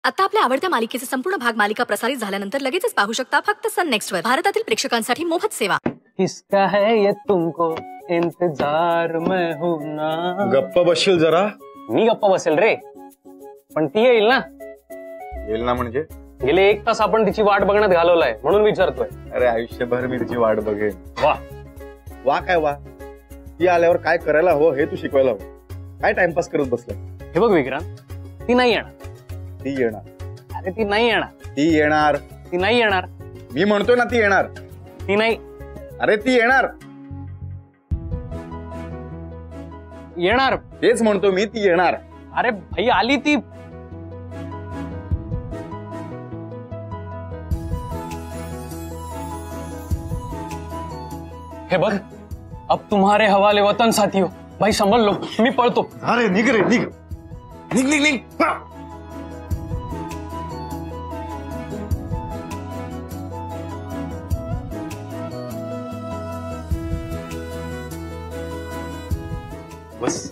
आता आपल्या आवडत्या मालिकेचे संपूर्ण भाग मालिका प्रसारित झाल्यानंतर लगेचच पाहू शकता फक्त सन नेक्स्ट वर. भारतातील प्रेक्षकांसाठी मोफत सेवा. किसका है ये तुमको इंतजार में हूं ना. गप्प बसशील जरा. मी गप्प बसेल रे, पण ती येईल ना. येईल ना म्हणजे? गेले 1 तास आपण तिची वाट बघण्यात घालवलाय म्हणून विचारतोय. अरे आयुष्यभर मी तिची वाट बघेन. वा वा काय वा. ती आल्यावर काय करायला हवं हे तू शिकवायला हवं. काय टाइमपास करत बसलाय. हे बघ विक्रांत, ती नाही येणार. ती येणार. अरे ती नाही येणार. ती येणार. ती नाही येणार. मी म्हणतोय ना ती येणार. ती नाही. अरे ती येणार. येणार तेच म्हणतो मी, ती येणार. अरे भाई आली ती. हे बघ, अब तुम्हारे हवाले वतन साथियों. भाई संभल लो, मी पळतो. अरे निघ रे, निघ निघ निघ निघ. बस.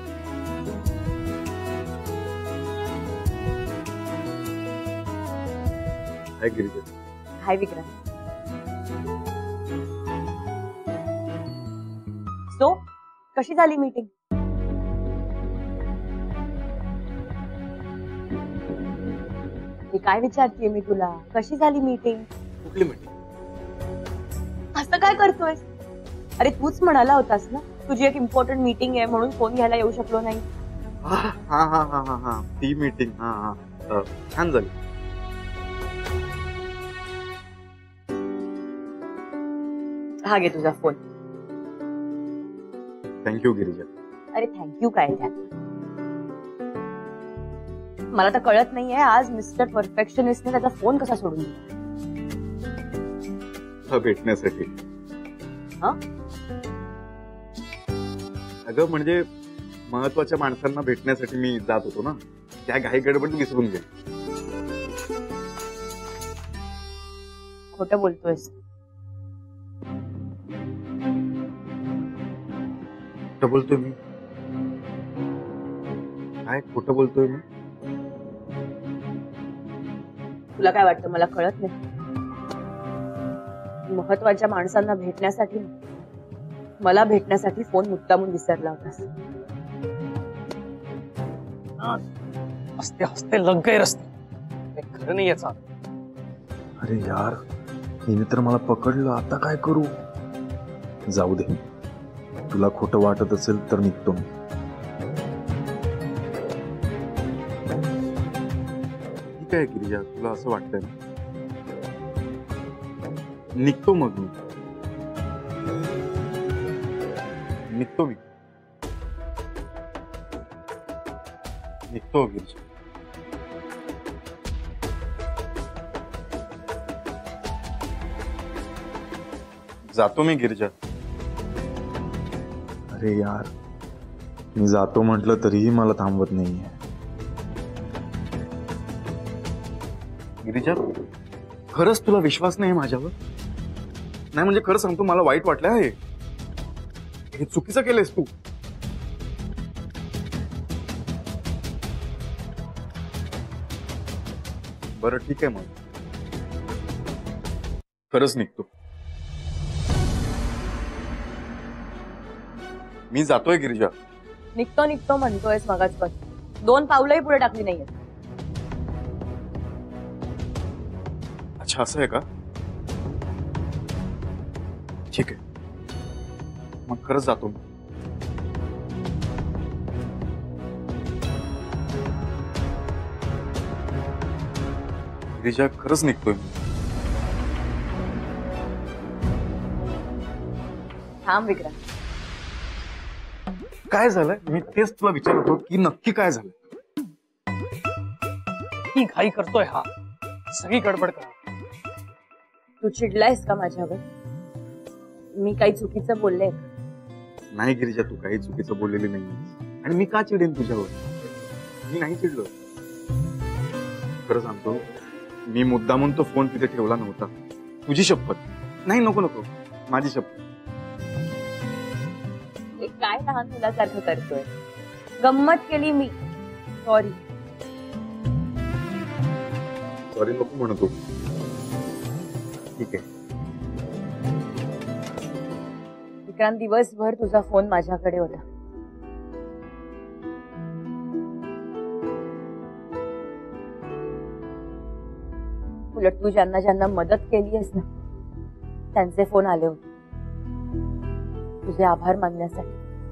Hi Girija. Hi Vikrant. So कशी झाली मीटिंग? मी काय विचारतेय मी तुला, कशी झाली मीटिंग? कुठली मीटिंग? असं काय करतोय? अरे तूच म्हणाला होतास ना तुझी एक इम्पॉर्टंट मीटिंग आहे म्हणून फोन घ्यायला येऊ शकलो नाही. हा हा हा हा हा ती मीटिंग. हा हा छान झाली. हा घे तुझा फोन. थँक्यू गिरिजा. अरे थँक्यू काय त्या, मला तर कळत नाहीये आज मिस्टर परफेक्शनिस्टने त्याचा फोन कसा सोडून दिला. भेटण्यासाठी. हा अगं म्हणजे महत्वाच्या माणसांना भेटण्यासाठी मी जात होतो ना, त्या घाई गडबड विसरून गेले. खोटं बोलतोयस. खोटं बोलतोय मी? काय खोटं बोलतोय मी? तुला काय वाटतं मला कळत नाही? महत्वाच्या माणसांना भेटण्यासाठी, मला भेटण्यासाठी फोन मुद्दामून विसरला होतास. हसते हसते लग गए रस्ते. खरं नाही याचा. अरे यार, हिने तर मला पकडलं. आता काय करू? जाऊ दे, तुला खोटं वाटत असेल तर निघतो मी. ठीक आहे गिरिजा, तुला असं वाटतंय ना? निघतो मग मी. निघतो मी. निघतो गिरिजा. जातो मी गिरिजा. अरे यार, मी जातो म्हटलं तरीही मला थांबवत नाहीये. गिरिजा, खरंच तुला विश्वास नाही माझ्यावर? नाही म्हणजे खरं सांगतो, मला वाईट वाटलं आहे. हे चुकीचं केलंयस तू. बरं ठीक आहे, मग खरंच निघतो मी. जातोय गिरिजा. निघतो निघतो म्हणतोयस मगाचपासून. 2 पावलंही पुढे टाकली नाहीये. अच्छा असं आहे का? ठीक आहे, मग खरंच जातो मी. गिरिजा, खरंच निघतोय मी. थांब विक्रांत. काय झालंय? मी तेच तुला विचारत होतो की नक्की काय झालं. ही घाई करतोय हा, सगळी गडबड कर. तू चिडलायस का माझ्यावर? मी काही चुकीचं बोलले? नाही गिरिजा, तू काही चुकीचं बोललेली नाही. आणि मी का चिडेन तुझ्यावर? मी नाही चिडलो. खरं सांगतो, मी मुद्दामून तो फोन तिथे ठेवला नव्हता. तुझी शपथ. नाही, नको नको, माझी शपथ. काय लहान मुलासारखं करतोय? गंमत केली मी. सॉरी. सॉरी नको म्हणतो. ठीक आहे. विक्रांत, दिवसभर तुझा फोन माझ्याकडे होता. उलट तू ज्यांना ज्यांना मदत केली आहेस ना, त्यांचे फोन आले होते तुझे आभार मानण्यासाठी.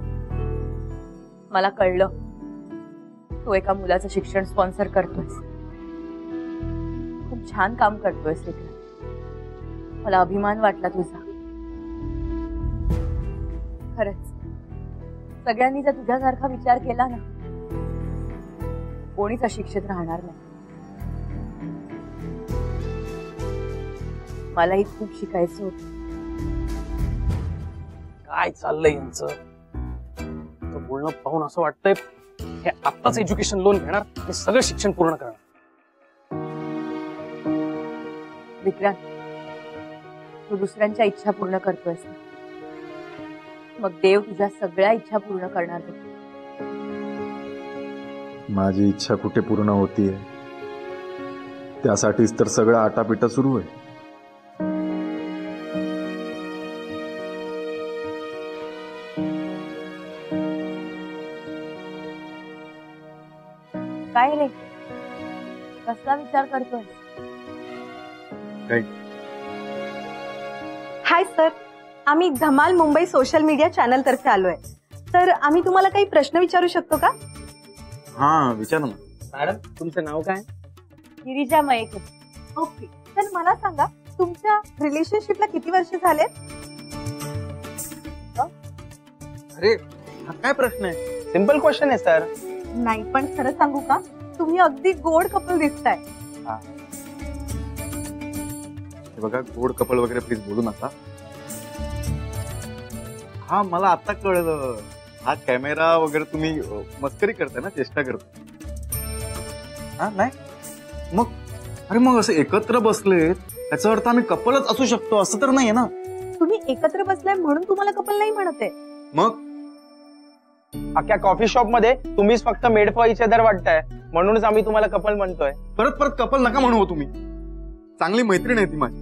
मला कळलं तू एका मुलाचं शिक्षण स्पॉन्सर करतोयस. खूप छान काम करतोयस विक्रांत. मला अभिमान वाटला तुझा. खरंच सगळ्यांनी जर तुझ्यासारखा विचार केला ना, कोणीच अशिक्षित राहणार नाही. मलाही खूप शिकायचं होतं. काय चाललंय यांचं? तर बोलणं पाहून असं वाटतंय हे आत्ताच एज्युकेशन लोन घेणार आणि सगळं शिक्षण पूर्ण करणार. विक्रांत, तू दुसऱ्यांच्या इच्छा पूर्ण करतोयस ना, मग देव तुझ्या सगळ्या इच्छा पूर्ण करणार. माझी इच्छा कुठे पूर्ण होतीये? त्यासाठीच तर सगळं आटापिटा सुरू आहे. काय रे, कसला विचार करतोय? हाय सर, आम्ही धमाल मुंबई सोशल मीडिया चॅनल तर्फे आलोय. तर आम्ही तुम्हाला काही प्रश्न विचारू शकतो का? हा विचार ना. मॅडम, तुमचं नाव काय? गिरिजा मयेकर. ओके, तर मला सांगा तुमच्या रिलेशनशिपला किती वर्ष झालेत? अरे हा काय प्रश्न आहे? सिंपल क्वेश्चन आहे सर. नाही, पण खरं सांगू का, तुम्ही अगदी गोड कपल दिसताय. हे बघा, गोड कपल वगैरे प्लीज बोलू नका. हा मला आता कळलं, हा कॅमेरा वगैरे तुम्ही मस्करी करताय ना, चेष्टा करताय. हा नाही मग, अरे मग असं एकत्र बसलेत त्याचा अर्थ आम्ही कपलच असू शकतो असं तर नाहीये ना. तुम्ही एकत्र बसलाय म्हणून तुम्हाला कपल नाही म्हणत आहे. मग अख्ख्या कॉफी शॉप मध्ये तुम्हीच फक्त मेड फॉर इच अदर वाटताय, म्हणूनच आम्ही तुम्हाला कपल म्हणतोय. परत परत कपल नका म्हणू हो तुम्ही. चांगली मैत्रीण आहे ती माझी.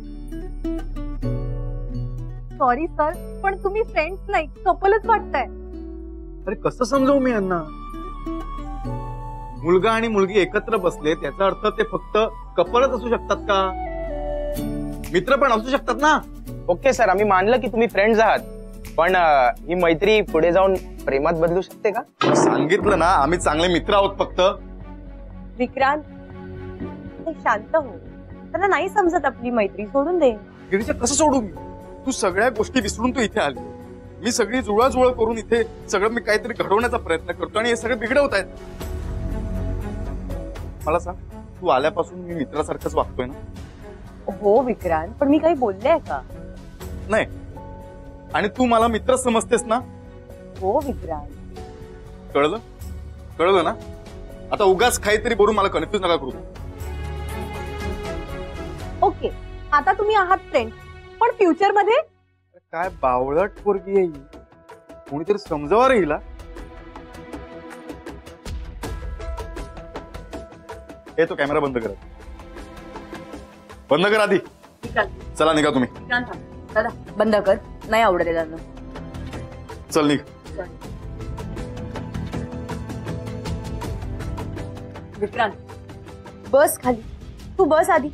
सॉरी सर, पण तुम्ही फ्रेंड्स नाही, कपलच वाटताय. अरे कसं समजावू मी यांना? मुलगा आणि मुलगी एकत्र बसले त्याचा अर्थ ते फक्त कपलच असू शकतात का? मित्र पण असू शकतात ना. ओके सर, आम्ही मानलं की तुम्ही फ्रेंड्स आहात, पण ही मैत्री पुढे जाऊन प्रेमात बदलू शकते का? सांगितलं ना, आम्ही चांगले मित्र आहोत फक्त. विक्रांत, शांत हो. त्यांना नाही समजत आपली मैत्री, सोडून दे. गिरीजा, कसं सोडू मी? तू सगळ्या गोष्टी विसरून तू इथे आली. मी सगळी जुळवाजुळव करून इथे सगळं मी काहीतरी घडवण्याचा प्रयत्न करतो आणि हे सगळे बिघडवत आहेत. मला सांग, तू आल्यापासून मी मित्रासारखंच वागतोय ना? हो विक्रांत, पण मी काही बोलले आहे का? नाही. आणि तू मला मित्र समजतेस ना? हो विक्रांत. कळलं? कळलं ना? आता उगाच काहीतरी बोलून मला कन्फ्युज नका करू. ओके, आता तुम्ही आहात फ्रेंड, पण फ्युचर मध्ये? काय बावळट पोरगी आहे ही. कोणीतरी समजावा रे हिला. हे तो कॅमेरा बंद करा. बंद कर आधी. चला निघा तुम्ही. दादा बंद कर, नाही आवडत त्यांना. चल निघ. विक्रांत, बस खाली. तू बस आधी.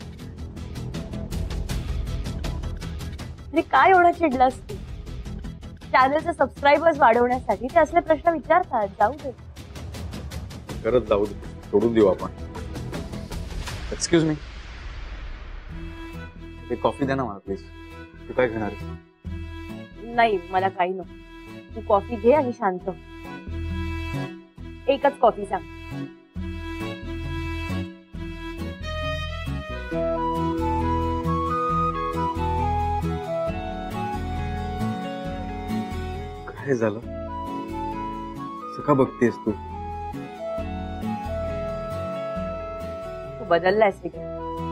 अरे काय एवढा चिडलास तू? चॅनलचे सबस्क्रायबर्स वाढवण्यासाठी ते असले प्रश्न विचारतात. जाऊ दे. करत जाऊ दे, सोडून देऊ आपण. एक्सक्यूज मी, एक कॉफी द्या ना मला प्लीज. तू काय घेणार? नाही, मला काही नको. तू कॉफी घे आणि शांत. एकच कॉफी सांग. काय झालं? सका बघतेस तू? तू बदललायस विक्रांत.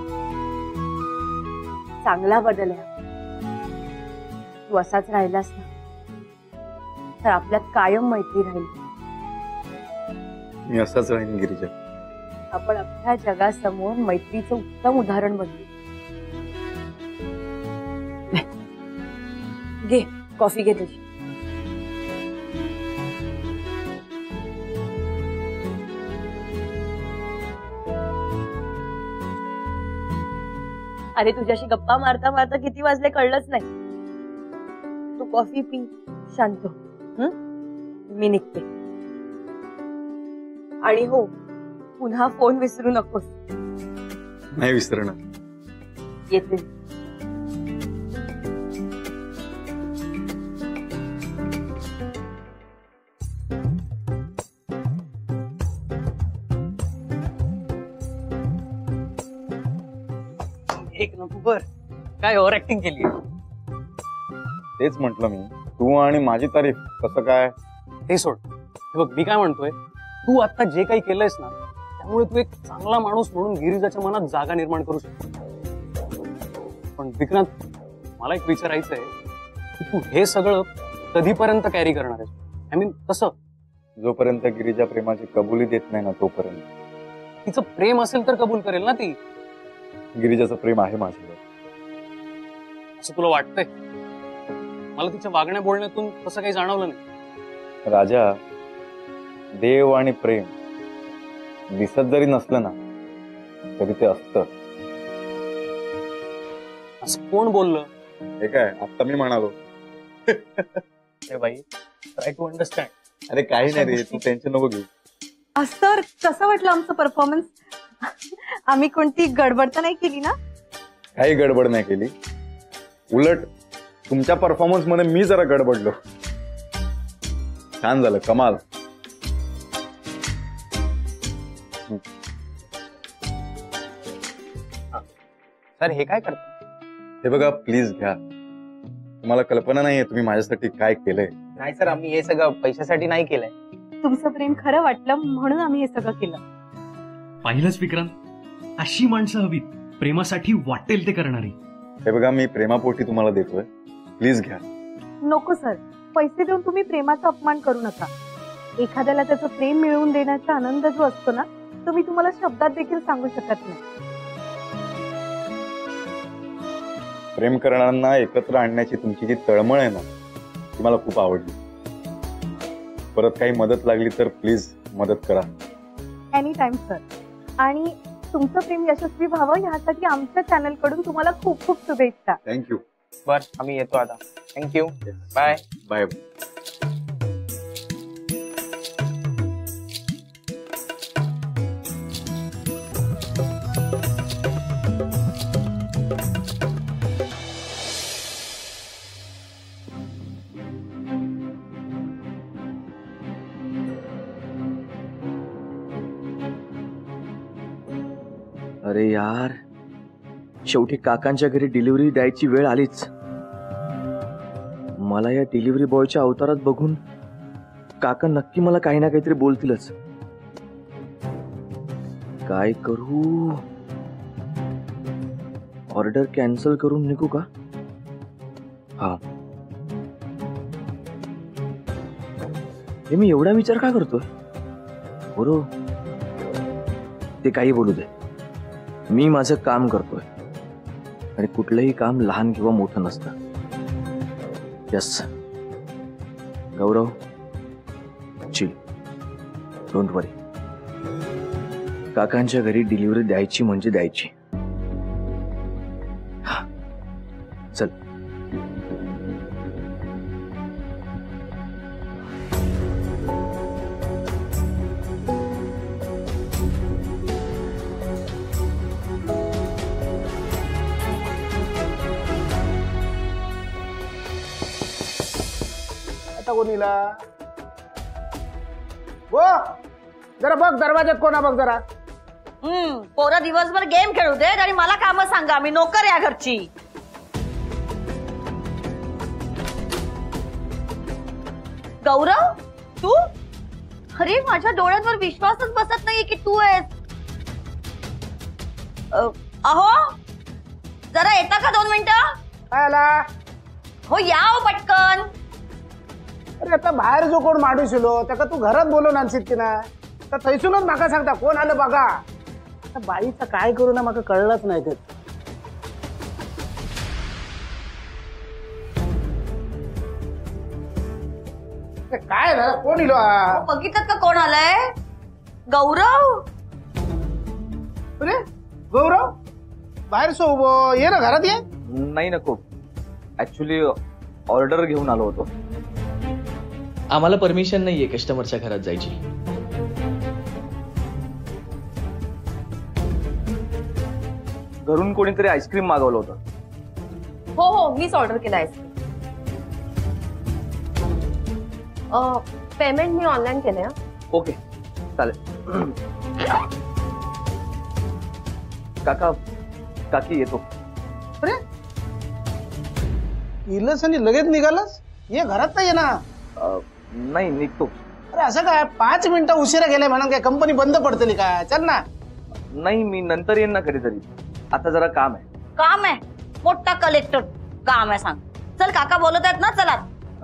चांगला बदलला. तू असाच राहिलास ना तर आपल्यात कायम मैत्री राहील. मी असाच राहीन गिरिजा. आपण अख्ख्या जगासमोर मैत्रीचं उत्तम उदाहरण बनवू. घे कॉफी घे तुझी. अरे तुझ्याशी गप्पा मारता मारता किती वाजले कळलंच नाही. तू कॉफी पी, शांत हो. मी निघते. आणि हो, पुन्हा फोन विसरू नकोस. नाही विसरणार. येते. एक नंबर. काय ओव्हर ऍक्टिंग केली. तेच म्हटलं मी, तू आणि माझी तारीफ कसं काय. ते सोड. हे बघ, मी काय म्हणतोय, तू आता जे काही केलंयस ना, त्यामुळे तू एक चांगला माणूस म्हणून गिरिजाच्या मनात जागा निर्माण करू शकतो. पण विक्रांत, मला एक विचारायचंय की तू हे सगळं कधीपर्यंत कॅरी करणार आहेस? आय मीन कसं? जोपर्यंत गिरिजा प्रेमाची कबुली देत नाही ना तोपर्यंत. तिचं प्रेम असेल तर कबूल करेल ना ती. गिरिजाचं प्रेम आहे माझ्यावर. असं तुला वाटतंय? मला तिच्या वागण्या बोलण्यातून तसं काही जाणवलं नाही. राजा, देव आणि प्रेम दिसत जरी नसलं ना तरी ते असतं. असं कोण बोललं? हे काय आता मी म्हणालो. हे बाई, ट्राय टू अंडरस्टँड. अरे काही नाही रे, तू टेन्शन नको घेऊ. तर कसं वाटलं आमचं परफॉर्मन्स? आम्ही कोणती गडबड तर नाही केली ना? काही गडबड नाही केली. उलट तुमच्या परफॉर्मन्स मध्ये मी जरा गडबडलो. छान झालं, कमाल. सर हे काय करता? हे बघा, प्लीज घ्या. तुम्हाला कल्पना नाहीये तुम्ही माझ्यासाठी काय केलंय. नाही सर, आम्ही हे सगळं पैशासाठी नाही केलंय. तुमचं प्रेम खरं वाटलं म्हणून आम्ही हे सगळं केलं. पाहिलंच विक्रांत, अशी माणसं हवीत, प्रेमासाठी वाटेल ते करणारी. हे बघा, मी प्रेमापोटी तुम्हाला देतोय, प्लीज घ्या. नको सर, पैसे देऊन तुम्ही प्रेमाचा अपमान करू नका. एखाद्याला त्याचं प्रेम मिळवून देण्याचा आनंद जो असतो ना, तो मी तुम्हाला शब्दात देखील सांगू शकत नाही. प्रेम करणाऱ्यांना एकत्र आणण्याची तुमची जी तळमळ आहे ना, ती मला खूप आवडली. परत काही मदत लागली तर प्लीज मदत करा. Any time sir. आणि तुमचं प्रेम यशस्वी व्हावं यासाठी आमच्या चॅनल कडून तुम्हाला खूप खूप शुभेच्छा. थँक्यू. बर, आम्ही येतो आता. थँक्यू. Bye bye. अरे यार, शेवटी काकांच्या घरी डिलिव्हरी द्यायची वेळ आलीच. मला या डिलिव्हरी बॉयच्या अवतारात बघून काका नक्की मला काही ना काहीतरी बोलतीलच. काय करू? ऑर्डर कॅन्सल करून निघू का? हा, हे मी एवढा विचार का करतोय? बरोबर, ते काही बोलू दे, मी माझं काम करतोय. आणि कुठलंही काम लहान किंवा मोठं नसतं. Yes Gaurav, chill, don't worry. काकांच्या घरी डिलिव्हरी द्यायची म्हणजे द्यायची. हा, चल. कोणीला हो, जरा बघ दरवाज्यात कोणा बघ जरा. पोरं दिवसभर गेम खेळू देत आणि मला काम सांगा. मी नोकर या घरची. गौरव, तू? अरे माझ्या डोळ्यांवर विश्वासच बसत नाहीये की तू आहेस. अहो, जरा येता का 2 मिनिटं? काय आला? हो या हो पटकन. अरे आता बाहेर जो कोण माणूस येलो त्याका तू घरात बोलवून आणशील की ना, तर थैसूनच माका सांगता कोण आलं बघा. आता बाईचं काय करू ना मला कळलंच नाही ते. काय झालं कोण इलो बघितलं का कोण आलंय? गौरव. अरे गौरव बाहेर सो उभं ये ना घरात ये. नाही नको, ऍक्च्युली ऑर्डर घेऊन आलो होतो. आम्हाला परमिशन नाहीये कस्टमरच्या घरात जायची. घरून कोणीतरी आईस्क्रीम मागवलं होतं. हो हो मीच ऑर्डर केला आहे. पेमेंट मी ऑनलाईन केलंय. ओके चालेल. काका काकी येतो. अरे इलस आणि लगेच निघालास? ये घरात नाही ना? नाही निघतो. अरे असं काय 5 मिनिटं उशिरा गेले म्हणून काय कंपनी बंद पडतली काय? चल ना. नाही मी नंतर येईन ना कधीतरी, आता जरा काम आहे. काम आहे? मोठा कलेक्टर काम आहे सांग. चल काका बोलत आहेत ना, चला.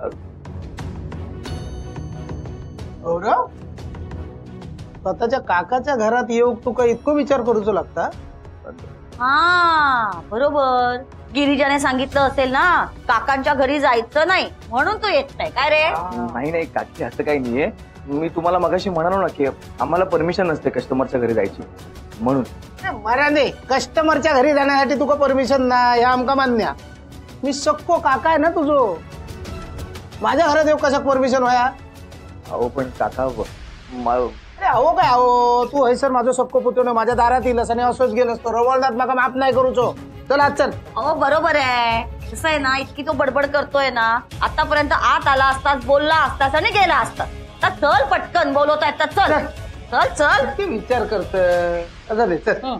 गौरव स्वतःच्या काकाच्या घरात येऊ तू का इतकं विचार करूच लागता? हा बरोबर, गिरिजाने सांगितलं असेल ना काकांच्या घरी जायचं नाही म्हणून तू येत नाही काय रे? नाही नाही काकी असं काही नाहीये. मी तुम्हाला मगाशी म्हणालो ना की आम्हाला परमिशन नसते कस्टमरच्या घरी जायची म्हणून. मराने कस्टमरच्या घरी जाण्यासाठी तुका परमिशन नाही हे आमका मान्य. मी सक्को काका आहे ना तुझो, माझ्या घरात येऊ कशा परमिशन व्हाया? अहो पण काका अरे अहो काय अहो, तू हैसर माझं सक्को पुतणे माझ्या दारात येईलस आणि असंच गेलस तो रवळनाथ मका माफ नाही करूचो. चल आज चल. अहो बरोबर आहे. कसं आहे ना, इतकी तो बडबड करतोय ना, आतापर्यंत आत आला असतास, बोलला असतास आणि गेला असतास. तर चल पटकन, बोलवत आहेत तर चल चल चल. किती विचार करतोय. चल.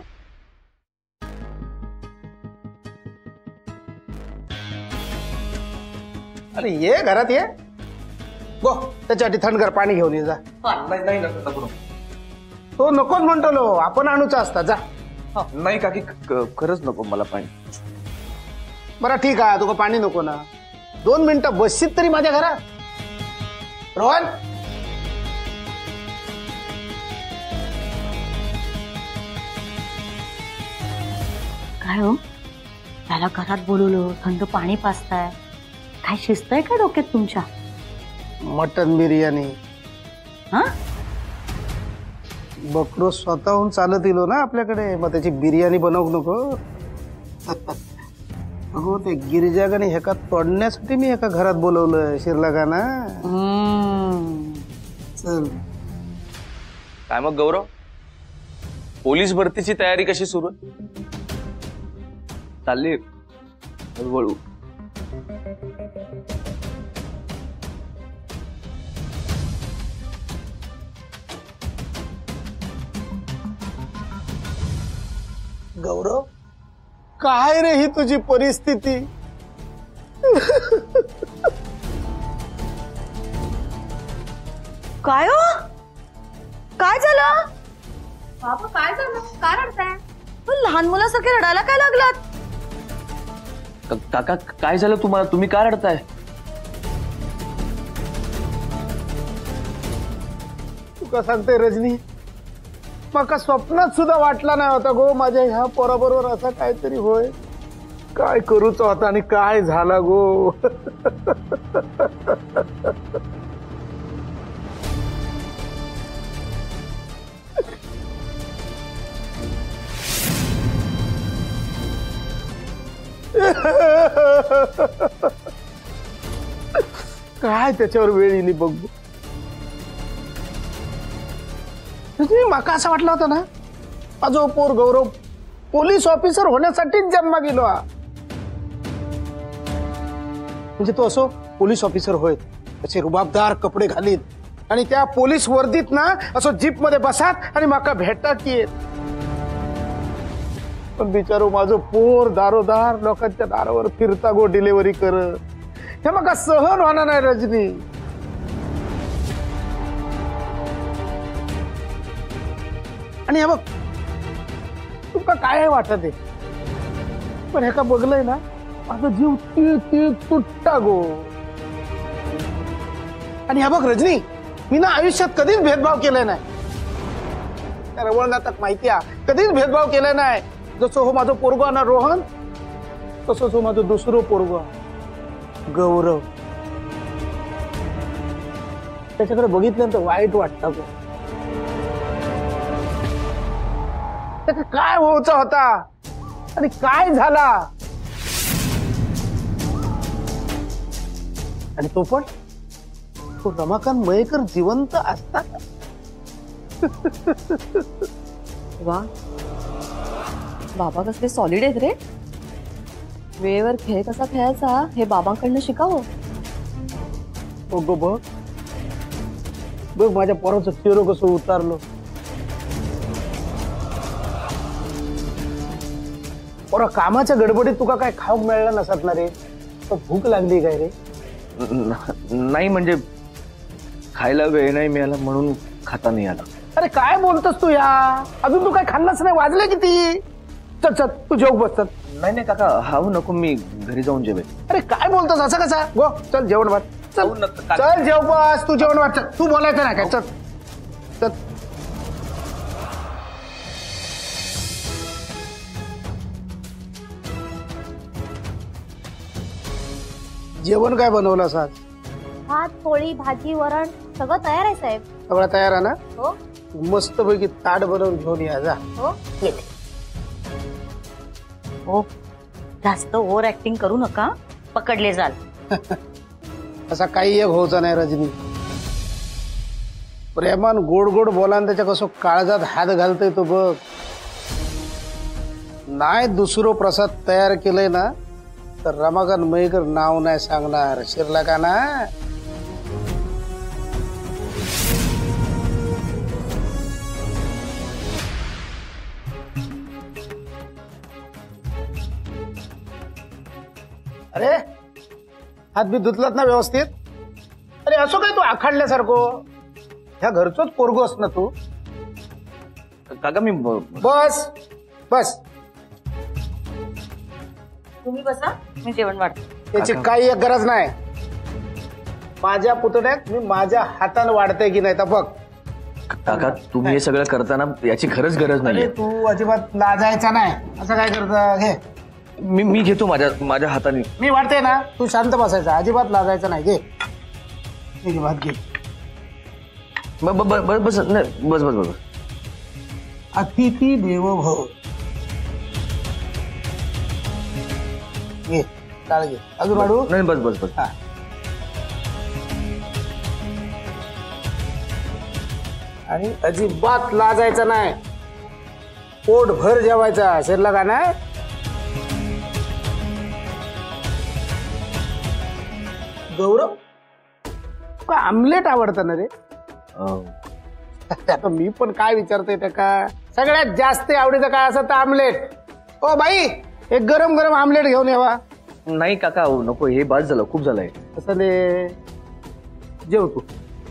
अरे ये घरात ये. गो त्याच्यासाठी थंडगार पाणी घेऊन ये जा. नाही नको. तो नकोच म्हणतो लो, आपण आणूचा असता जा. नाही काकी खरंच नको मला पाणी. बरं ठीक आहे, तुका पाणी नको ना, 2 मिनिटं बसशील तरी माझ्या घरात. रोहन काय हो, त्याला घरात बोलवलं, थंड पाणी पाजताय, काय शिस्त आहे का डोक्यात तुमच्या? मटन बिर्याणी. हा बकरो स्वतःहून चालत इलो ना आपल्याकडे, मग त्याची बिर्याणी बनवू नको. अगो ते गिरिजागाने हेका तोडण्यासाठी मी एका घरात बोलवलं शिरला का ना. चल. काय मग गौरव, पोलीस भरतीची तयारी कशी सुरू आहे? चालली हळूहळू. गौरव काय रे ही तुझी परिस्थिती? काय हो, काय झालं? बाबा काय झालं? काय रडताय? लहान मुलासारखे रडायला काय लागलात? काका काय झालं तुम्हाला, तुम्ही काय रडताय? तुका सांगते रजनी, मका स्वप्नात सुद्धा वाटला नाही होता गो माझ्या ह्या पोराबरोबर असं काहीतरी होय. काय करूच होता आणि काय झाला गो. काय त्याच्यावर वेळ येईल बघ. माका असं वाटलं होतं ना माझो पोर गौरव पोलीस ऑफिसर होण्यासाठीच जन्मा गेलो. म्हणजे तो असो पोलीस ऑफिसर होय, त्याचे रुबाबदार कपडे घालीत आणि त्या पोलीस वर्दीत ना असो जीप मध्ये बसात आणि माका भेटात येत. पण बिचारो माझं पोर दारोदार लोकांच्या दारावर फिरता गो डिलिव्हरी करत. हे माका सहन होणार नाही रजनी. आणि हे बघ तुका काय वाटत आहे, पण हे का बघलंय ना माझा जीव तीळ तीळ तुटता गो. आणि हे बघ रजनी, मी ना आयुष्यात कधीच भेदभाव केलाय नाही. त्या रवळनाथाक माहिती आहे कधीच भेदभाव केला नाही. जसं हो माझं पोरगो ना रोहन, तसंच हो माझं दुसरं पोरगो गौरव. त्याच्याकडे बघितल्यानंतर वाईट वाटतं गो. त्याचा काय व्हायचा होता आणि काय झाला, आणि तो पण तो रमाकांत मयेकर जिवंत असतात. वा, बाबा कसले सॉलिड आहेत रे. वेळेवर खेळ कसा खेळायचा हे बाबांकडनं शिकावं. बघ बघ बघ माझ्या पोराचं चेहरा कसं उतारलो. पोरा कामाच्या गडबडीत तुका काय खाऊक मिळाला नसत ना रे. तर भूक लागली काय रे? नाही म्हणजे खायला वेळ नाही मिळाला म्हणून खाता नाही आला. अरे काय बोलतोस तू या, अजून तू काय खाल्लंच नाही. वाजले किती? चल चल तू जेव बस. चल. नाही नाही काका, हाऊ नको, मी घरी जाऊन जेवेन. अरे काय बोलतोस असं कसा? गो चल जेवण वाट. चल चल जेव बस, तू जेवण वाट. चल तू बोलायचं नाही काय. चल चल. जेवण काय बनवलं आज? भात, पोळी, भाजी, वरण सगळं तयार आहे साहेब. सगळं तयार आहे ना? हो. मस्त पैकी ताट बनवून घेऊन या जा. हो. हो, जास्त ओव्हर ऍक्टिंग करू नका, पकडले जाल. असा काही एक होचा नाही रजनी. प्रेमान गोड गोड बोलान त्याच्या कसं काळजात हात घालतोय तो बघ. नाही दुसरं प्रसाद तयार केलंय ना तर रमाकांत मयेकर नाव नाही सांगणार. शिरला का ना? अरे हात बी धुतलात ना व्यवस्थित? अरे असं काय तू आखाडल्यासारखं? ह्या घरचोच पोरगोस ना तू? काका मी बस बस. तुम्ही बसा, मी जेवण वाढते. त्याची काही एक गरज नाही. माझ्या पुतण्यात मी माझ्या हाताने वाढते की नाही तर बघ. काका तुम्ही हे सगळं करताना याची खरंच गरज नाही. तू अजिबात लाजायचा नाही. असं काय करता? घे मी घेतो माझ्या हाताने. मी वाढते ना, तू शांत बसायचा, अजिबात लाजायचं नाही. घे भात घे. बस बस बस बस. अतिथी देवो भव. घे टाळ घे. अजून वाढू? नाही बस बस बस. आणि अजिबात लाजायचं नाही. पोट भर जेवायचा. शिरला का नाही? गौरव का आमलेट आवडतं ना रे? आता मी पण काय विचारतोय त्या का सगळ्यात जास्त आवडीचं काय असं तर आमलेट. ओ बाई एक गरम गरम आमलेट घेऊन यावा. नाही काका नको, हे बाद झालं, खूप झालंय. असं दे, जेव तू.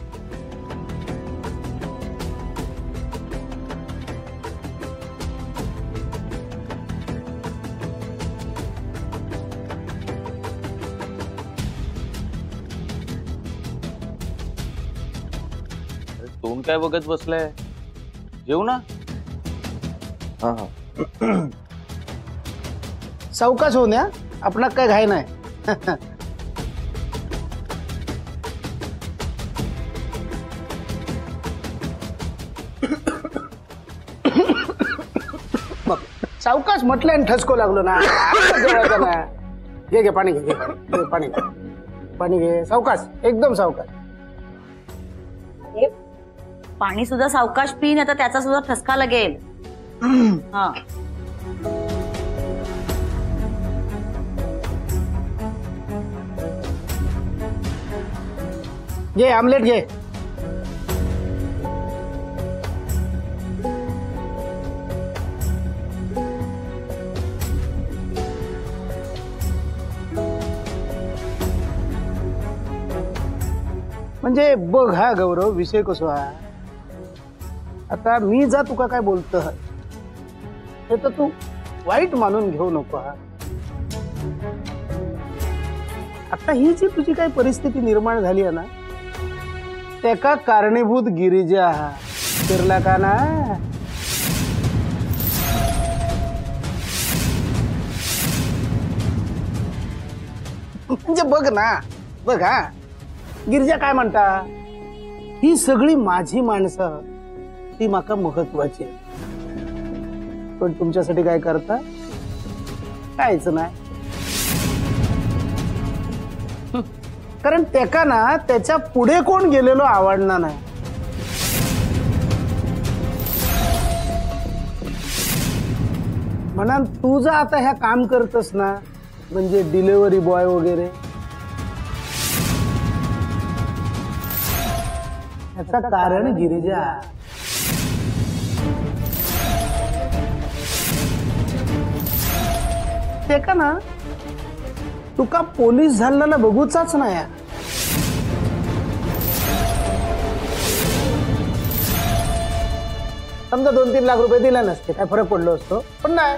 तोंड काय बघत बसलाय? जेवू ना. सावकाश होऊन या, आपला काय घाई नाही. सावकाश म्हटलं आणि ठसको लागलो ना. घे घे पाणी घे. घे पाणी घे. पाणी घे. सावकाश, एकदम सावकाश. पाणी सुद्धा सावकाश पी, नाही तर त्याचा सुद्धा ठसका लागेल. हा घे आमलेट घे. म्हणजे बघ हा गौरव, विषय कसो हा. आता मी जा तुका काय बोलतो हे तर तू वाईट मानून घेऊ नको. हा आता ही जी तुझी काही परिस्थिती निर्माण झाली आहे ना त्याका कारणीभूत गिरिजा. फिरला का ना? म्हणजे बघ ना, बघ हा गिरिजा काय म्हणता, ही सगळी माझी माणसं ती माका महत्वाची, पण तुमच्यासाठी काय करता कायच नाही. कारण त्याका ना त्याच्या पुढे कोण गेलेलो आवडणार नाही. म्हणा तू जर आता ह्या काम करतस ना, म्हणजे डिलिव्हरी बॉय वगैरे, याचा कारण गिरिजा, ते का ना तुका पोलीस झालेला बघूचाच नाही. समजा 2-3 लाख रुपये दिला नसते काय फरक पडलो असतो, पण नाही.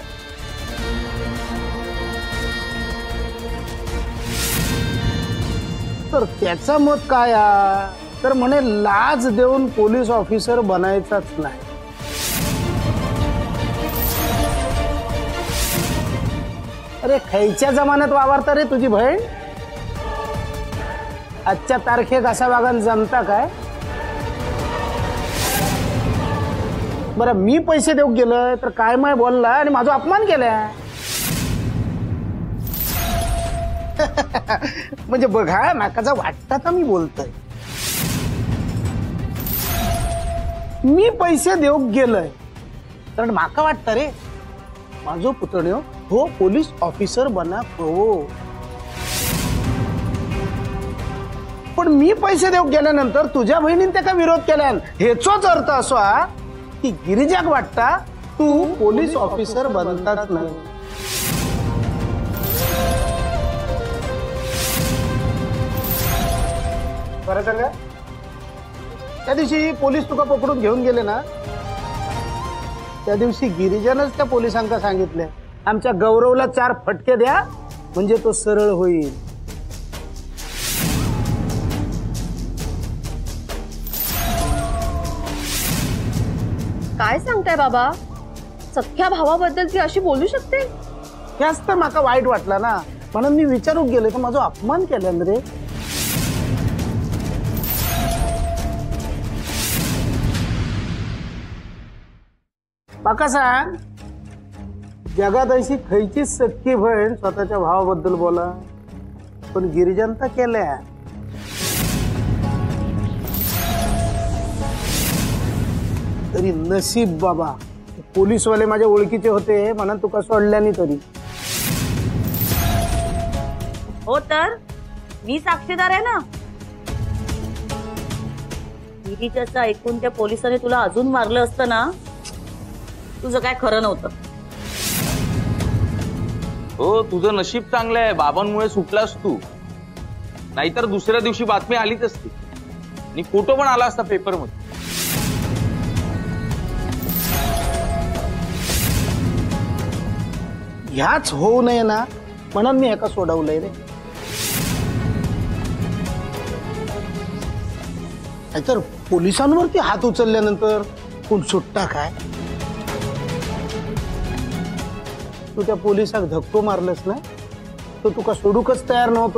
तर त्याचं मत काय तर म्हणे लाज देऊन पोलीस ऑफिसर बनायचाच नाही. अरे खयच्या जमान्यात वावरता रे तुझी बहीण? आजच्या तारखेक असा वागण जमता काय? बरं मी पैसे देऊ गेलोय तर काय माय बोलला आणि माझा अपमान केलाय. म्हणजे बघा नाकाचा वाटता का मी बोलतोय. मी पैसे देऊ गेलोय कारण माका वाटतं रे माझो पुतण्यो हो पोलीस ऑफिसर बना हो. पण मी पैसे देऊ गेल्यानंतर तुझ्या बहिणीने त्याचा विरोध केला, हेचोच अर्थ असो की गिरिजाक वाटता तू पोलीस ऑफिसर बनताच नाही. बरं सांगा, त्या दिवशी पोलीस तुका पकडून घेऊन गेले ना, त्या दिवशी गिरिजानच त्या पोलिसांना सांगितले आमच्या गौरवला 4 फटके द्या म्हणजे तो सरळ होईल. काय सांगताय बाबा, सख्या भावाबद्दल ती अशी बोलू शकते? याच तर माका वाईट वाटला ना, म्हणून मी विचारूक गेले तर माझा अपमान केला रे. माका सांग, जगात अशी खयचीच सख्खी बहीण स्वतःच्या भावाबद्दल बोला, पण गिरिजन तर केल्या. तरी नशीब बाबा, पोलीसवाले माझ्या ओळखीचे होते म्हणून तुका सोडल्यानी तरी. हो तर मी साक्षीदार आहे ना. गिरिजाचं ऐकून त्या पोलिसाने तुला अजून मारलं असतं ना, तुझं काय खरं नव्हतं. हो तुझं नशीब चांगलं आहे, बाबांमुळे सुटलास तू, नाहीतर दुसऱ्या दिवशी बातमी आलीच असती आणि फोटो पण आला असता पेपर मध्ये. ह्याच होऊ नये ना म्हणून मी एका सोडवलंय रे. नाहीतर पोलिसांवरती हात उचलल्यानंतर कोण सुट्टा काय? तू त्या पोलिसाक धक्को मारलंस ना, तो तुका सोडूकच तयार नव्हतो.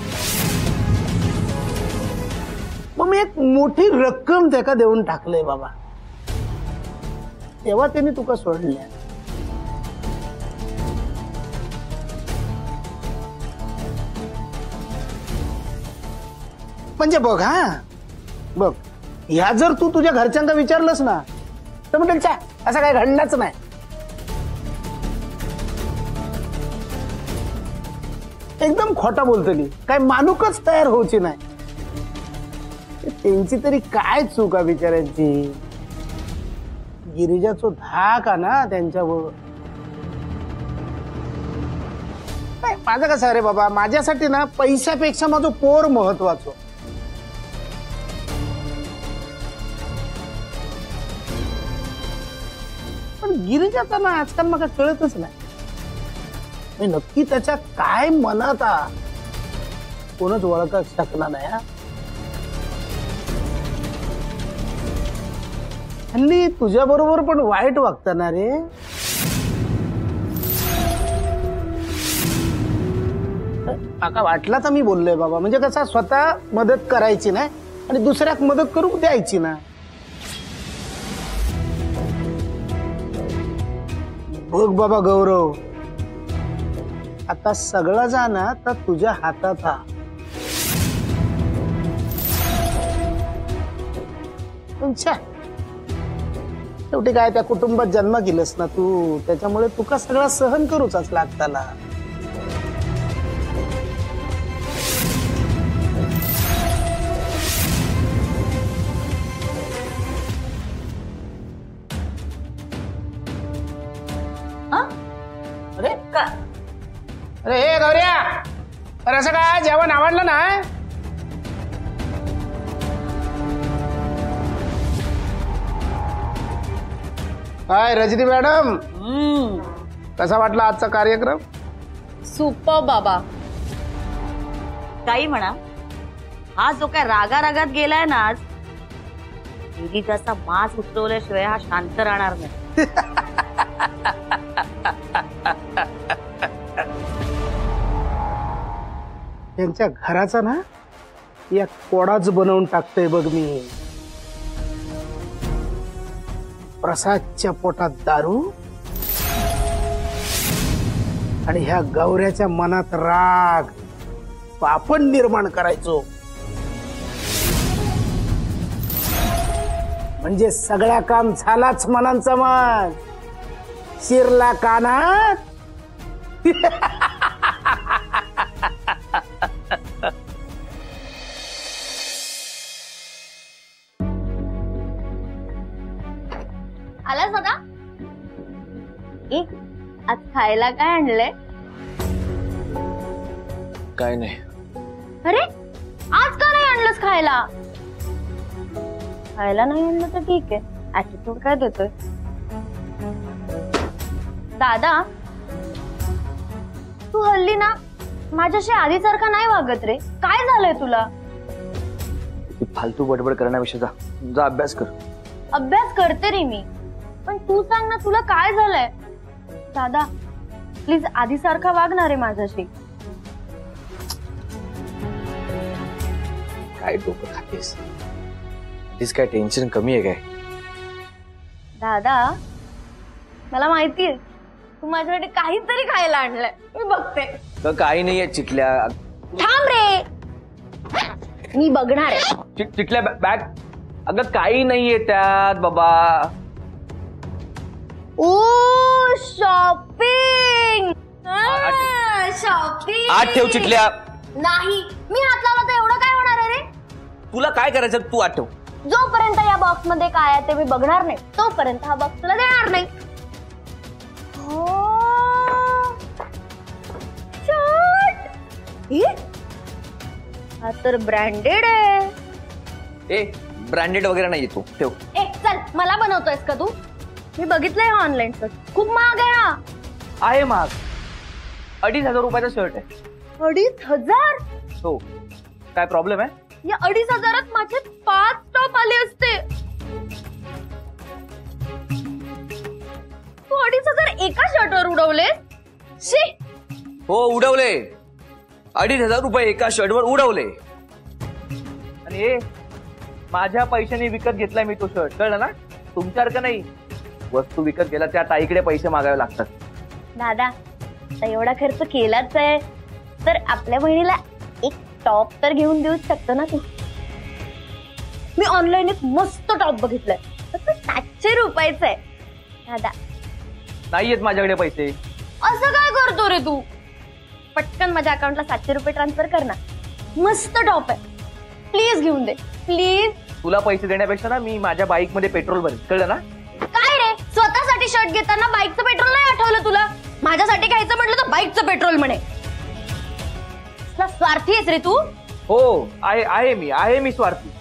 मग मी एक मोठी रक्कम त्याका देऊन टाकलंय बाबा, तेव्हा त्यांनी तुका सोडल्या. म्हणजे बघ हा बघ, ह्या जर तू तुझ्या घरच्यांना विचारलंस ना तर म्हणतील चा असं काय घडलंच नाही. एकदम खोटा बोलतली, काय मानुकच तयार होची नाही. त्यांची तरी काय चूक आहे बिचाऱ्यांची. गिरिजाचो धाक ना त्यांच्यावर. माझं कसं अरे बाबा, माझ्यासाठी ना पैशापेक्षा माझं पोर महत्वाचं. पण गिरिजाचा ना आजकाल मला कळतच नाही, नक्की त्याच्या काय मनात कोणच ओळखू शकणार नाही. हल्ली तुझ्या बरोबर पण वाईट वागताना रे. माका वाटला तर मी बोललोय बाबा, म्हणजे कसा स्वतः मदत करायची नाही आणि दुसऱ्याक मदत करू द्यायची ना. बघ बाबा गौरव, आता सगळं जाणं तर तुझ्या हातात हा. तुमच्या शेवटी काय त्या कुटुंबात जन्म केलंस ना तू, त्याच्यामुळे तुका सगळं सहन करूच लागताना. अरे हे गौऱ्या, अरे असं काय जेवण आवडलं ना? काय रजनी मॅडम, कसा वाटला आजचा कार्यक्रम? सुपर बाबा. काही म्हणा, हा जो काय रागारागात गेलाय ना आज, त्याचा मास उतरवल्याशिवाय हा शांत राहणार नाही. त्यांच्या घराचा ना या कोडाच बनवून टाकतोय बघ मी. प्रसादच्या पोटात दारू आणि ह्या गौऱ्याच्या मनात राग आपण निर्माण करायचो, म्हणजे सगळ्या काम झालाच मनांचा मन, शिरला कानात. आलास आता? आज खायला काय आणलंय? काय नाही. अरे आज का नाही आणलंस खायला? खायला नाही आणलं तर ठीक आहे, ऍटिट्यूड काय देतोय? दादा, तू हल्ली ना माझ्याशी आधीसारखा नाही वागत रे. काय झालंय तुला? फालतू बडबड करण्यापेक्षा जा अभ्यास कर. अभ्यास करते रे मी, पण तू सांग ना तुला काय झालंय? दादा प्लीज आधीसारखा वागणार आहे माझ्याशी. काय डोकं खातेस? आधीच काय टेन्शन कमी आहे काय? दादा मला माहितीये तू माझ्यासाठी काहीतरी खायला आणलंय, मी बघते. काही नाहीये चिटल्या. थांब रे, मी बघणार आहे. चिटल्या बॅग. अगं काही नाहीये त्यात बाबा. ओ शॉपिंग. शॉपिंग. आत ठेव चिटल्या. नाही, मी हात लावला तर एवढं काय होणार आहे रे? तुला काय करायचं तू आत ठेव. जोपर्यंत या बॉक्स मध्ये काय आहे ते मी बघणार नाही तोपर्यंत हा बॉक्स तुला देणार नाही. हा तर ब्रँडेड आहे. ए ब्रँडेड वगैरे नाही तू ठेव. ए चल, मला बनवतोयस का तू? मी बघितलंय ऑनलाईन, खूप महाग आहे हा. आहे महाग. 2,500 रुपयाचा शर्ट आहे. 2,500? हो. काय प्रॉब्लेम आहे? या 2,500 माझे 5 टॉप आले असते. तू 2,500 एका शर्टवर उडवले? शी. हो उडवले. 2,500 रुपये एका शर्टवर उडवले. आणि माझ्या पैशाने विकत घेतलाय मी तो शर्ट, कळलं ना? तुमच्यासारखं नाही. वस्तू विकत गेला त्या ताईकडे पैसे मागावे लागतात. दादा आता एवढा खर्च केलाच आहे तर आपल्या बहिणीला एक टॉप तर घेऊन देऊच शकतो ना तू. मी ऑनलाईन एक मस्त टॉप बघितलाय, फक्त 700 रुपयाचा आहे. दादा नाहीयेत माझ्याकडे पैसे. असं काय करतो रे तू? पटकन माझ्या अकाउंटला 700 रुपये ट्रान्सफर कर ना. मस्त टॉप आहे, प्लीज घेऊन दे प्लीज. तुला पैसे देण्यापेक्षा ना मी माझ्या बाईक मध्ये पेट्रोल भरेन, कळलं ना? काय रे, स्वतःसाठी शर्ट घेताना बाईकचं पेट्रोल नाही आठवलं तुला? माझ्यासाठी घ्यायचं म्हटलं तर बाईकचं पेट्रोल म्हणे. स्वार्थी आहेस रे तू? हो आहे मी स्वार्थी.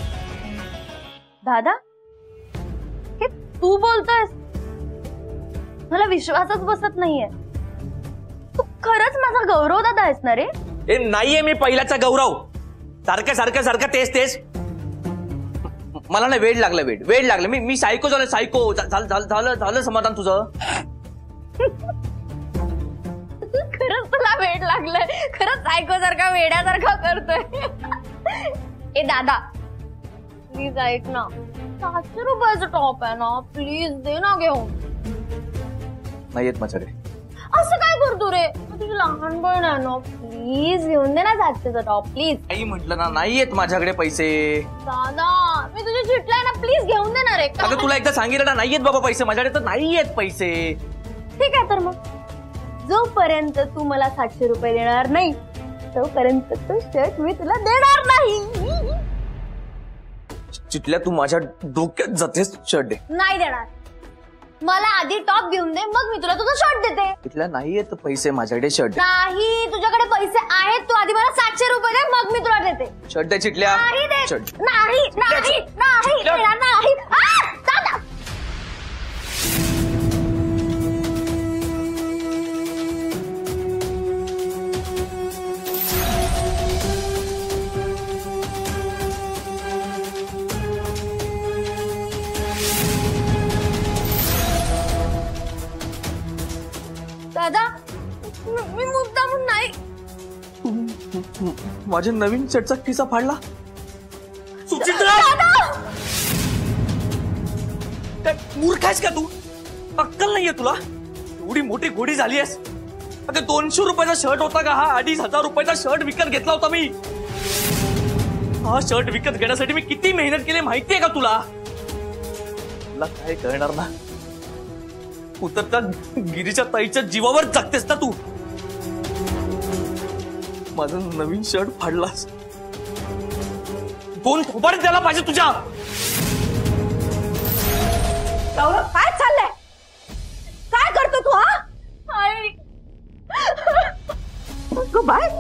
दादा हे तू बोलतोयस? मला विश्वासच बसत नाहीये. तू खरंच माझा गौरव दादा आहेस ना रे? नाहीये मी पहिल्याचा गौरव. सारखं तेच. मला ना वेळ लागलं. मी सायको झालं. सायको झालं समाधान तुझं? खरंच तुला वेड लागलाय खरंच सायकोसारखा वेड्यासारखा करतोय. ए दादा प्लीज ऐक ना, 700 रुपयाचं टॉप आहे ना, प्लीज दे ना घेऊन. नाही येत माझ्याकडे. असं काय करतो रे, तुझी लहान बहीण आहे ना, प्लीज घेऊन दे ना 700चा टॉप प्लीज. आई म्हटलं ना, नाही येत माझ्याकडे पैसे. दादा मी तुझी चिटलाय ना, प्लीज घेऊन दे ना रे. अगं तुला एकदा सांगितलं ना, नाही येत बाबा पैसे माझ्याकडे, तर नाही येत पैसे. ठीक आहे तर मग जोपर्यंत तू मला 700 रुपये देणार नाही तोपर्यंत तो शर्ट मी तुला देणार नाही. चिटल्या तू माझ्या डोक्यात जातेस. शर्ट दे. नाही देणार. मला आधी टॉप घेऊन दे, मग मी तुला तुझा शर्ट देते. चिटल्या नाही येत पैसे माझ्याकडे. शर्ट दे. नाही तुझ्याकडे पैसे आहेत, तू आधी मला 700 रुपये दे, मग मी तुला देते. शर्ट दे चिटल्या. नाही दे. शर्ट. नाही नाही नाही देणार नाही. दादा दादा मी मुद्दामून नाही. माझ्या नवीन शर्टचा खिसा फाडला. काय मूर्ख आहेस का तू? अक्कल नाहीये तुला? एवढी मोठी घोडी झाली आहेस. अगं 200 रुपयाचा शर्ट होता का हा? 2,500 रुपयाचा शर्ट विकत घेतला होता मी. हा शर्ट विकत घेण्यासाठी मी किती मेहनत केली माहितीये का तुला? तुला काय कळणार ना, तू तर त्या गिरीच्या ताईच्या जीवावर जगतेस ना तू. माझं नवीन शर्ट फाडलास. 2 थोबाड द्यायला पाहिजे तुझ्या. गौरव काय चाललंय? काय करतो तू? हा आई गो बाय.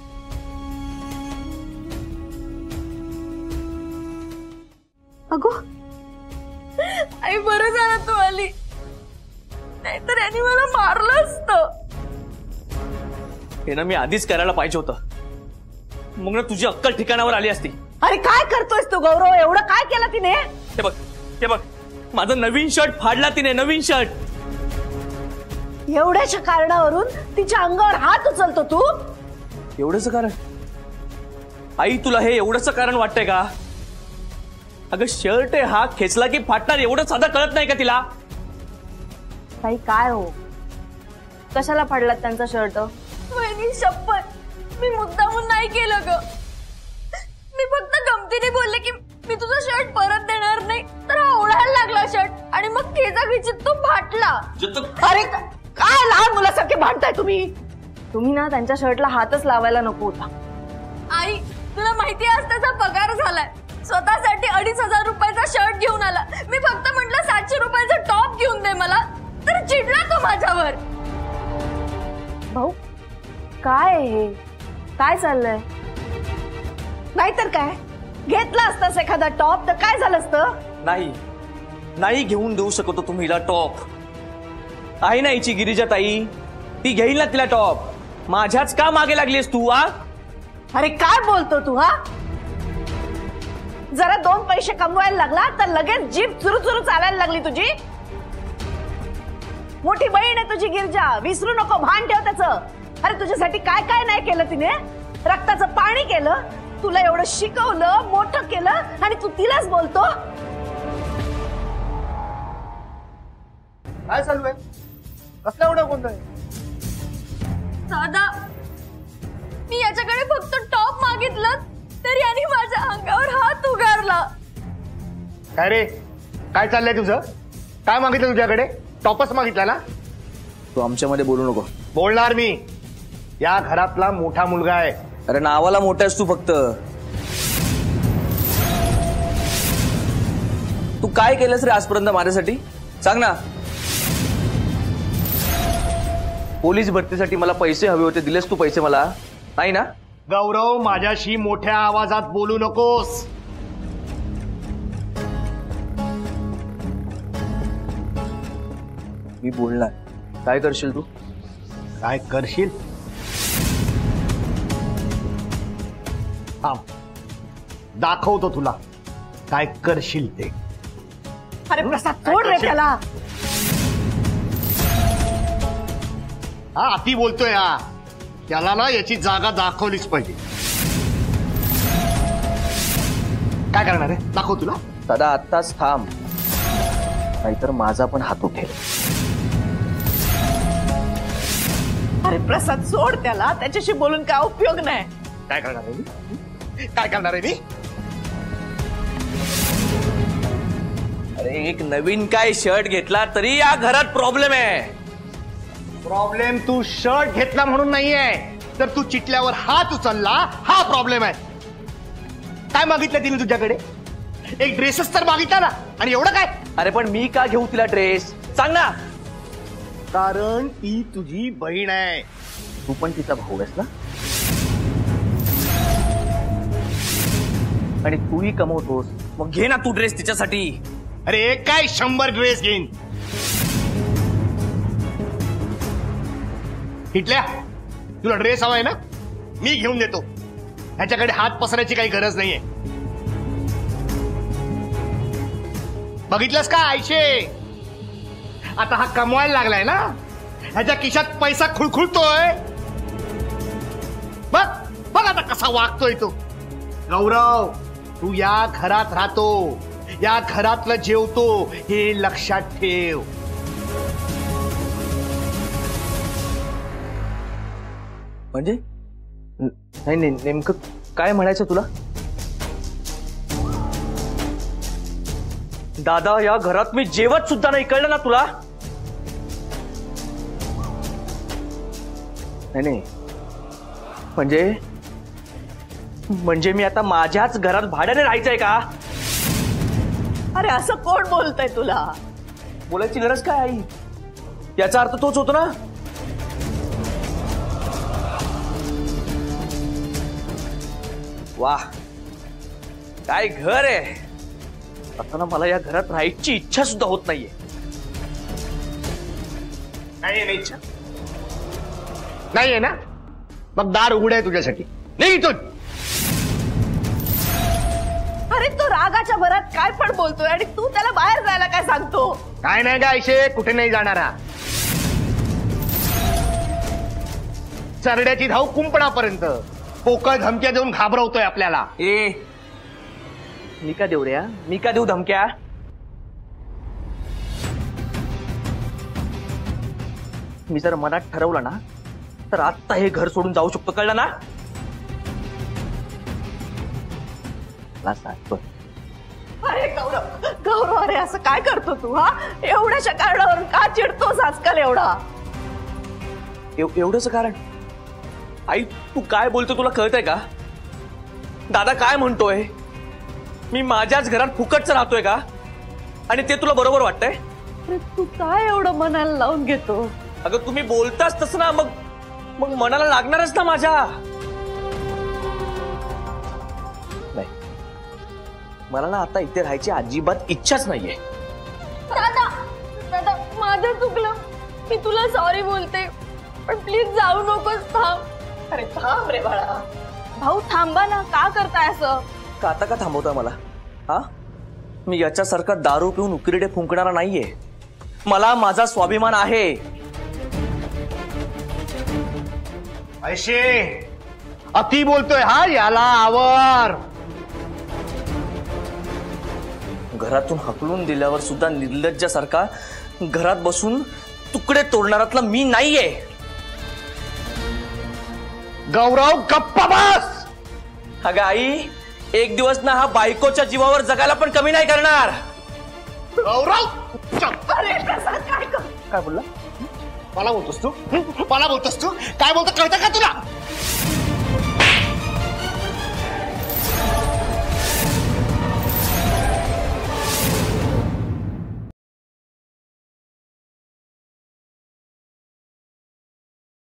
अगो आई बरं झालं तू आली, नाहीतर यांनी मला मारलं असतं. हे ना मी आधीच करायला पाहिजे होतं. मग ना तुझी अक्कल ठिकाणावर आली असती. अरे काय करतोयस तू गौरव? एवढं काय केलं तिने? हे बघ, हे बघ, माझं नवीन शर्ट फाडला तिने. नवीन शर्ट. एवढ्याच्या कारणावरून तिच्या अंगावर हात उचलतो तू? एवढंच कारण? आई तुला हे एवढंच कारण वाटतंय का? अगं शर्ट आहे हा, खेचला की फाटणार एवढं साधा कळत नाही का तिला? ताई काय हो, कशाला फाडलात त्यांचा शर्ट? वहिनी शपथ मी मुद्दामून नाही केलं ग. मी फक्त गमतीने बोलले की मी तुझा शर्ट परत देणार नाही, तर हा ओढायला लागला शर्ट आणि मग खेचाखिचीत तो फाटला. अरे काय लहान मुलासारखे भांडताय तुम्ही? तुम्ही ना त्यांच्या शर्टला हातच लावायला नको होता. आई तुला माहिती आहे आज त्याचा पगार झालाय. स्वतःसाठी 2,500 रुपयाचा शर्ट घेऊन आला. मी फक्त म्हटलं 700 रुपयाचा टॉप घेऊन दे मला, तर चिडला तो माझ्यावर. भाऊ काय हे, काय चाललंय? नाहीतर काय, घेतला असतास एखादा टॉप तर काय झालं असतं? नाही, नाही घेऊन देऊ शकतो तुम्ही हिला टॉप. आहे ना हिची गिरिजा ताई, ती घेईल ना तिला टॉप. माझ्याच का मागे लागलीस तू? अरे काय बोलतो तू? हा जरा 2 पैसे कमवायला लागला तर लगेच जीभ चुरू चुरू चालायला लागली तुझी. मोठी बहीण आहे तुझी गिरजा, विसरू नको, भान ठेव त्याचं. अरे तुझ्यासाठी काय काय नाही केलं तिने? रक्ताचं पाणी केलं, तुला एवढं शिकवलं, मोठं केलं आणि तू तिलाच बोलतो? काय चालू आहे? कसला एवढा गोंधळ? दादा मी याच्याकडे फक्त टॉप मागितलं तर याने माझ्या अंगावर हात उगारला. काय रे, काय चाललंय तुझं? काय मागितलं तुझ्याकडे? टॉपच मागितला ना? तू आमच्यामध्ये बोलू नको. बोलणार मी. या घरातला मोठा मुलगा आहे. अरे नावाला मोठा आहेस तू फक्त. तू काय केलंस रे आजपर्यंत माझ्यासाठी? सांग ना. पोलीस भरतीसाठी मला पैसे हवे होते, दिलेस तू पैसे मला? नाही ना? गौरव माझ्याशी मोठ्या आवाजात बोलू नकोस. मी बोलणार. काय करशील तू? काय करशील? दाखवतो तुला काय करशील ते. अरे प्रसाद सोड रे त्याला. हा अति बोलतोय. हा त्याला ना याची जागा दाखवलीच पाहिजे. काय करणार आहे दाखव तुला. दादा आत्ताच थांब, नाहीतर माझा पण हात उठेल. अरे प्रसाद सोड त्याला, त्याच्याशी बोलून काय उपयोग नाही. काय करणार आहे मी, काय करणार आहे मी. अरे एक नवीन काय शर्ट घेतला तरी या घरात प्रॉब्लेम आहे. प्रॉब्लेम तू शर्ट घेतला म्हणून नाहीये, तर तू चिटल्यावर हात उचलला हा प्रॉब्लेम आहे. काय मागितलं तिने तुझ्याकडे, एक ड्रेसच तर मागितला ना, आणि एवढं काय. अरे पण मी का घेऊ तिला ड्रेस, सांग ना. कारण ती तुझी बहीण आहे. तू पण तिचा भाऊ आहेस ना, आणि तूही कमवतोस, मग घे ना तू ड्रेस तिच्यासाठी. अरे काय 100 ड्रेस घेईन. हिटल्या तुला ड्रेस हवाय ना, मी घेऊन देतो. ह्याच्याकडे हात पसरायची काही गरज नाहीये. बघितलंस का आयशे, आता हा कमवायला लागलाय ना, ह्याच्या खिशात पैसा खुळखुळतोय. बघ बघ आता कसा वागतोय तो. गौरव तू या घरात राहतो, या घरातलं जेवतो, हे लक्षात ठेव. म्हणजे नाही नेमकं काय म्हणायचं तुला. दादा या घरात मी जेवत सुद्धा नाही, कळलं ना तुला. नाही म्हणजे मी आता माझ्याच घरात भाड्याने राहायचंय का. अरे असं कोण बोलतंय तुला. बोलायची गरज काय आई, याचा अर्थ तोच होतो ना. वाह काय घर आहे. आता ना मला या घरात राहायची इच्छा सुद्धा होत नाहीये. नाहीये इच्छा, नाहीये ना, मग दार उघड आहे तुझ्यासाठी. नाही इथून. अरे तो रागाच्या भरात काय पण बोलतोय, आणि तू त्याला बाहेर जायला काय सांगतो. काय नाही का आयशे, कुठे नाही जाणारा. चरड्याची धाव कुंपणापर्यंत, पोकळ धमक्या देऊन घाबरवतोय आपल्याला. मी का देऊ रे, मी का देऊ धमक्या. मी जर मनात ठरवलं ना, तर आत्ता हे घर सोडून जाऊ शकतो, कळलं ना. अरे गौरव गौरव, अरे असं काय करतो तू. हा एवढ्याशा कारणावरून का चिडतोस आजकाल एवढा. एवढंच कारण. आई तू काय बोलतो तुला कळतंय का. दादा काय म्हणतोय, मी माझ्याच घरात फुकटच राहतोय का, आणि ते तुला बरोबर वाटतंय. अरे तू काय एवढं मनाला लावून घेतो. अगं तुम्ही बोलताच तसं ना, मग मनाला लागणारच ना माझ्या. नाही मला ना आता इथे राहायची अजिबात इच्छाच नाहीये. दादा दादा माझं चुकलं, मी तुला सॉरी बोलते, पण प्लीज जाऊ नकोस, थांब. अरे थांब रे बाळा. भाऊ थांबा ना, का करताय असं. का आता का थांबवता मला. हा मी याच्यासारखा दारू पिऊन उकिरडे फुंकणारा नाहीये. मला माझा स्वाभिमान आहे. आयशे अति बोलतोय हा, याला आवर. घरातून हकलून दिल्यावर सुद्धा निर्लज्जासारखा घरात बसून तुकडे तोडणारातला मी नाहीये. गौरव गप्पा बस. अगं आई एक दिवस ना हा बायकोच्या जीवावर जगायला पण कमी नाही करणार. गौरव अरे प्रसाद काय कर. काय बोलला. मला बोलतोस तू, मला बोलतोस तू, काय बोलतो कळतं का तुला.